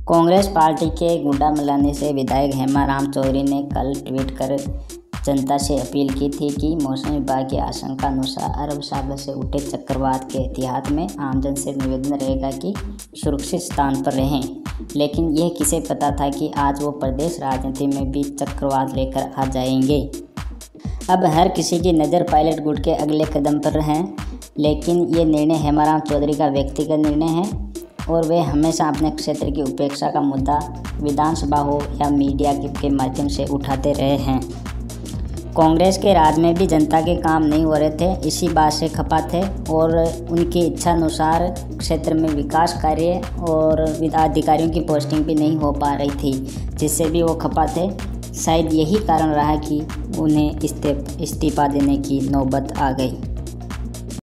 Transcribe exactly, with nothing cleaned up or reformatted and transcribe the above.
Congress party के गुंडामलानी से विधायक हेमाराम चौधरी ने कल ट्वीट कर जनता से अपील की थी कि मौसम विभाग की आशंका अनुसार अरब सागर से उठे चक्रवात के एहतियात में आमजन से निवेदन रहेगा कि सुरक्षित स्थान पर रहें। लेकिन यह किसे पता था कि आज वो प्रदेश राजनीति में भी चक्रवात लेकर आ जाएंगे। अब हर किसी की नज़र पायलट गुट के अगले कदम पर है, लेकिन ये निर्णय हेमाराम चौधरी का व्यक्तिगत निर्णय है और वे हमेशा अपने क्षेत्र की उपेक्षा का मुद्दा विधानसभा हो या मीडिया के माध्यम से उठाते रहे हैं। कांग्रेस के राज में भी जनता के काम नहीं हो रहे थे, इसी बात से खपा थे और उनकी इच्छा अनुसार क्षेत्र में विकास कार्य और अधिकारियों की पोस्टिंग भी नहीं हो पा रही थी, जिससे भी वो खपा थे। शायद यही कारण रहा कि उन्हें इस्तीफा देने की नौबत आ गई।